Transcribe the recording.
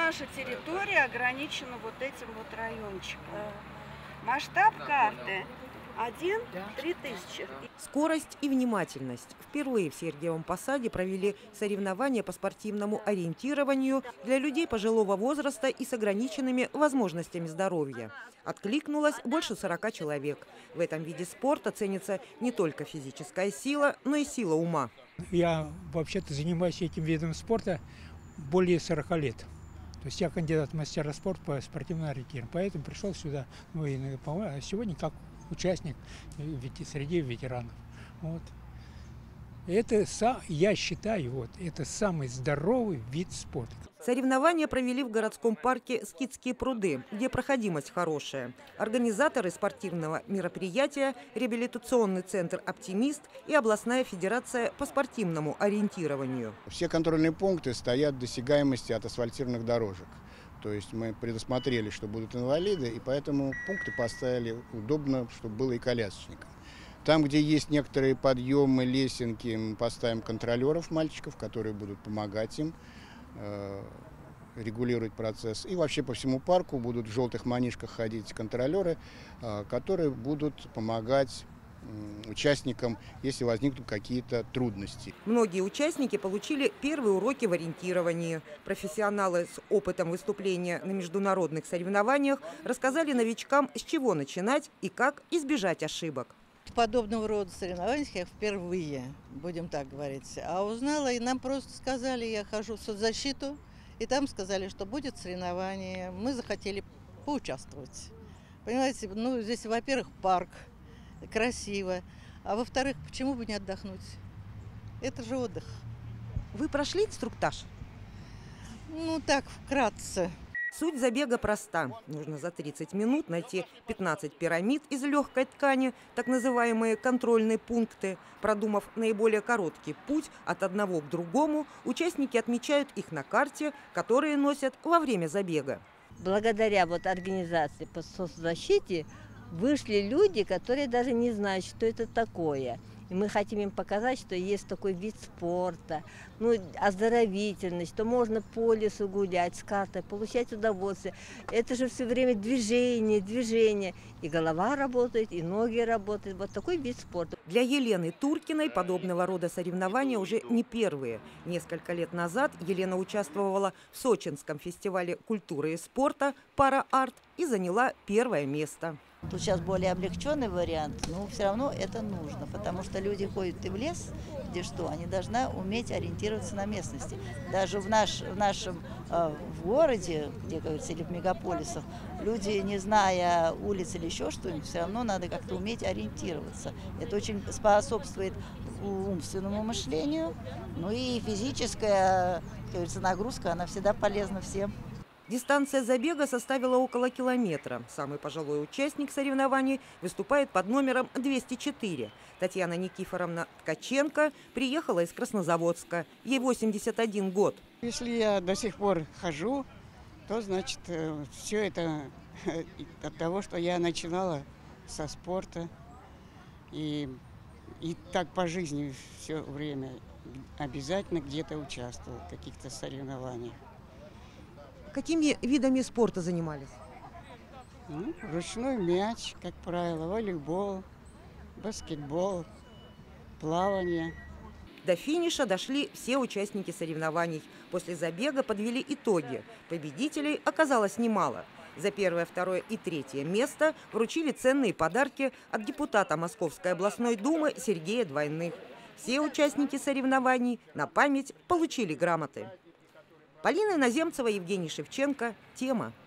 наша территория ограничена вот этим вот райончиком. Масштаб карты 1-3 тысячи. Скорость и внимательность. Впервые в Сергиевом Посаде провели соревнования по спортивному ориентированию для людей пожилого возраста и с ограниченными возможностями здоровья. Откликнулось больше 40 человек. В этом виде спорта ценится не только физическая сила, но и сила ума. Я вообще-то занимаюсь этим видом спорта более 40 лет. То есть я кандидат в мастера спорта по спортивному ориентированию. Поэтому пришел сюда, сегодня как участник среди ветеранов. Вот. Это, я считаю, это самый здоровый вид спорта. Соревнования провели в городском парке «Скитские пруды», где проходимость хорошая. Организаторы спортивного мероприятия – реабилитационный центр «Оптимист» и областная федерация по спортивному ориентированию. Все контрольные пункты стоят в досягаемости от асфальтированных дорожек. То есть мы предусмотрели, что будут инвалиды, и поэтому пункты поставили удобно, чтобы было и колясочникам. Там, где есть некоторые подъемы, лесенки, мы поставим контролеров, мальчиков, которые будут помогать им регулировать процесс. И вообще по всему парку будут в желтых манишках ходить контролеры, которые будут помогать участникам, если возникнут какие-то трудности. Многие участники получили первые уроки в ориентировании. Профессионалы с опытом выступления на международных соревнованиях рассказали новичкам, с чего начинать и как избежать ошибок. Подобного рода соревнований я впервые, будем так говорить. А узнала, и нам просто сказали, я хожу в соцзащиту, и там сказали, что будет соревнование. Мы захотели поучаствовать. Понимаете, здесь, во-первых, парк, красиво, а во-вторых, почему бы не отдохнуть? Это же отдых. Вы прошли инструктаж? Так, вкратце. Суть забега проста. Нужно за 30 минут найти 15 пирамид из легкой ткани, так называемые контрольные пункты. Продумав наиболее короткий путь от одного к другому, участники отмечают их на карте, которые носят во время забега. Благодаря организации по соцзащите вышли люди, которые даже не знают, что это такое. И мы хотим им показать, что есть такой вид спорта, оздоровительный, что можно по лесу гулять с картой, получать удовольствие. Это же все время движение. И голова работает, и ноги работают. Вот такой вид спорта. Для Елены Туркиной подобного рода соревнования уже не первые. Несколько лет назад Елена участвовала в Сочинском фестивале культуры и спорта «Пара-арт» и заняла первое место. Тут сейчас более облегченный вариант, но все равно это нужно, потому что люди ходят и в лес, где они должны уметь ориентироваться на местности. Даже в нашем в городе, где говорится, или в мегаполисах, люди, не зная улиц или еще что-нибудь, все равно надо как-то уметь ориентироваться. Это очень способствует умственному мышлению, и физическая, как говорится, нагрузка, она всегда полезна всем. Дистанция забега составила около километра. Самый пожилой участник соревнований выступает под номером 204. Татьяна Никифоровна Ткаченко приехала из Краснозаводска. Ей 81 год. Если я до сих пор хожу, то значит все это от того, что я начинала со спорта. И так по жизни все время обязательно где-то участвовала в каких-то соревнованиях. Какими видами спорта занимались? Ручной мяч, как правило, волейбол, баскетбол, плавание. До финиша дошли все участники соревнований. После забега подвели итоги. Победителей оказалось немало. За первое, второе и третье место вручили ценные подарки от депутата Московской областной думы Сергея Двойных. Все участники соревнований на память получили грамоты. Полина Иноземцева, Евгений Шевченко. Тема.